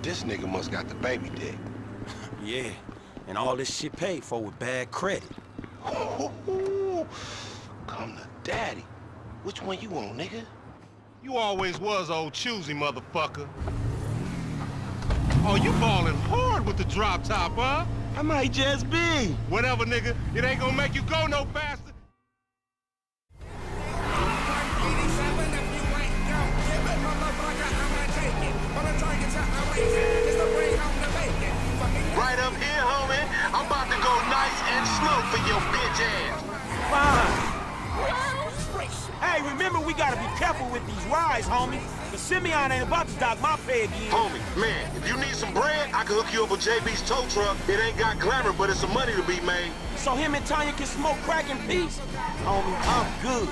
This nigga must got the baby dick. Yeah, and all this shit paid for with bad credit. Come to daddy. Which one you want, nigga? You always was old choosy, motherfucker. Oh, you ballin' hard with the drop top, huh? I might just be. Whatever, nigga. It ain't gonna make you go no faster. Right up here, homie. I'm about to go nice and slow for your bitch ass. Fine. Hey, remember we gotta be careful with these rides, homie. Cause Simeon ain't about to dock my pay again. Homie, man, if you need some bread, I can hook you up with JB's tow truck. It ain't got glamour, but it's some money to be made. So him and Tanya can smoke crack in peace? Homie, I'm good.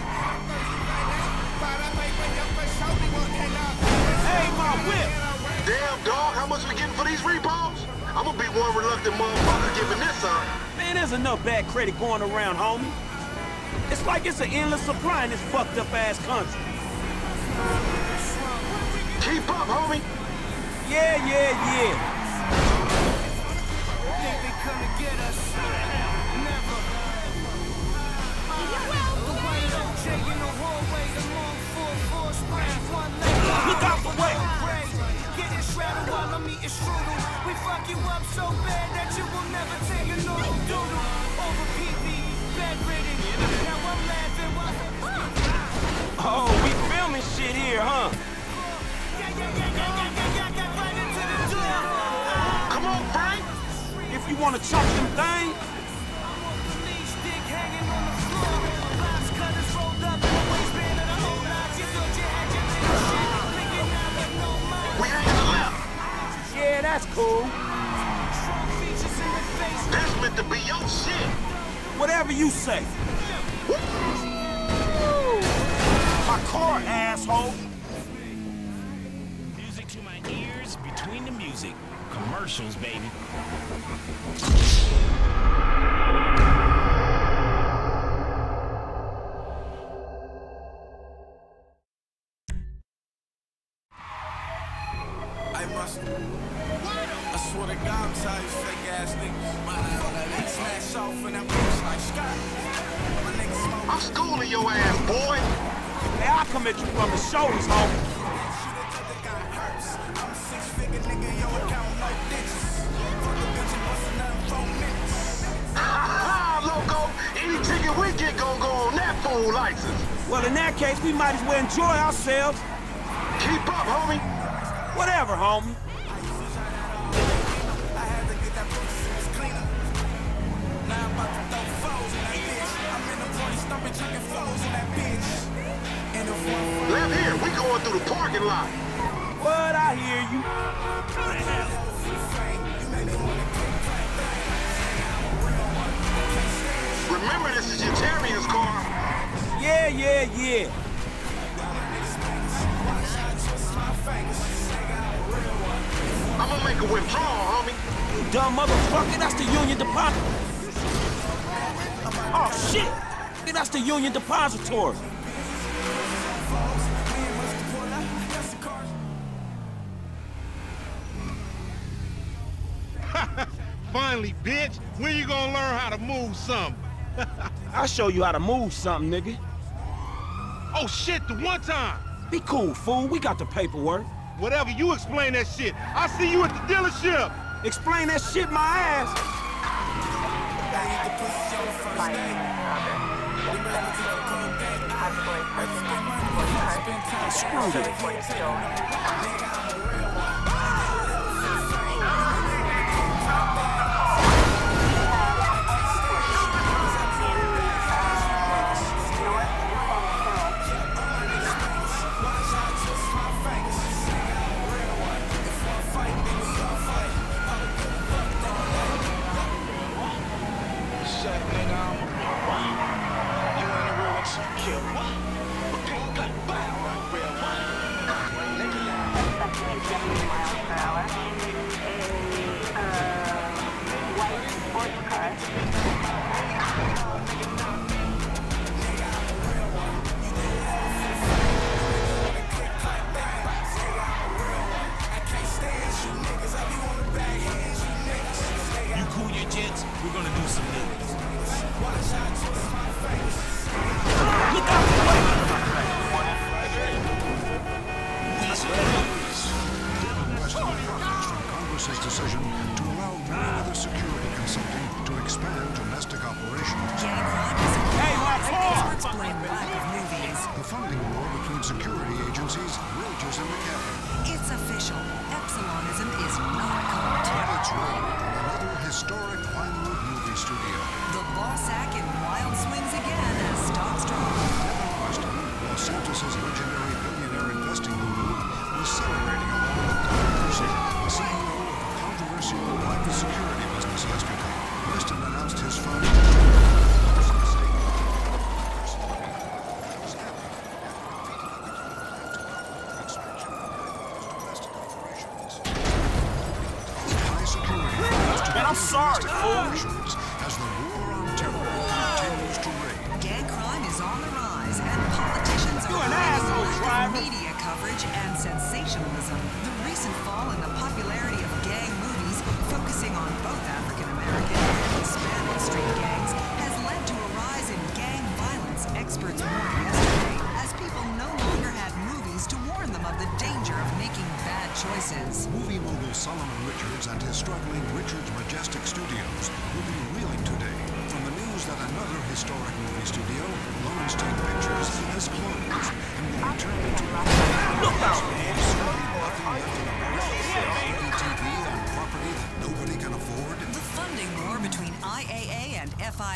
Hey, my whip! Damn, dog, how much we getting for these repos? I'm gonna be one reluctant motherfucker giving this up. Man, there's enough bad credit going around, homie. It's like it's an endless supply in this fucked up ass country. Keep up, homie. Yeah. Think they come to get us? Never. The white OJ in the hallway, the long 4-4 sprays, one leg. Look out the way. Getting shredded while I'm eating strudel. We fuck you up so bad that you will never take a normal doodle. Over PP, bedridden. Now I'm laughing while Oh, we filming shit here, huh? right into the door. Come on, Frank. If you wanna chunk them things, Police stick hanging on the floor. Box cutters rolled up in the waistband of the whole lot. You thought you had your little shit. Thinking now with no mind. We ain't to the left. yeah, that's cool. Strong features in the face. This meant to be your shit. Whatever you say. My car, asshole. Music to my ears, between the music. Commercials, baby. I must. I swear to God, I'm tired of fake ass niggas. Smash off and I'm like Scott. My niggas smoke. I'm schooling your ass, boy. Hey, I'll come at you from the shoulders, homie. I'm a 6-figure nigga, yo, account no digits. Fuck a bitch and bustin' nothing 4 minutes. Ha, loco. Any ticket we get gon' go on that fool license. Well, in that case, we might as well enjoy ourselves. Keep up, homie. Whatever, homie. I had to get that pussy, it was cleaner. Now I'm about to throw foes in that bitch. I'm in the party stomping, chucking foes in that bitch. In the front. Left here, we going through the parking lot. What? I hear you. Remember, this is your Terrier's car. Yeah. I'm gonna make a withdrawal, homie. You dumb motherfucker, that's the Union Deposit. Oh, shit. That's the Union Depository. Finally, bitch. When you gonna learn how to move something? I'll show you how to move something, nigga. Oh, shit, the one time. Be cool, fool. We got the paperwork. Whatever, you explain that shit. I'll see you at the dealership. Explain that shit my ass. Screw it. Congress's decision to allow Merriweather Security Consulting to expand domestic operations. Gang crime is a Hey, my car! experts blame lack of movies. The funding war between security agencies rages in the cabinet. It's official. Epsilonism is not cult. Credits roll on another historic Vinewood movie studio. The ball sack in wild swings again as stocks drop. Evan Marston, Los Santos' legendary billionaire investing guru, was celebrating along with Don Percy, the CEO of a controversial private security business yesterday. Weston announced his fund. Man, I'm sorry, fool. As the war on terror continues to rage. Gang crime is on the rise, and politicians You are an blaming asshole, lack driver. of media coverage and sensationalism. The recent fall in the popularity of gang movies, focusing on both African American and Hispanic street gangs, has led to a rise in gang violence. Experts warned yesterday, as people no longer had movies to warn them of the danger of making bad choices. Movie mogul Solomon Richards and his struggling Richards Majestic Studios will be reeling today from the news that another historic movie studio, Lowenstein Pictures, has closed and will return to Look out, man. nothing left in America, TV and property that nobody can afford. The funding war between IAA and FI.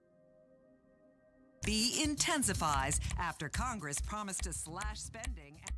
intensifies after Congress promised to slash spending.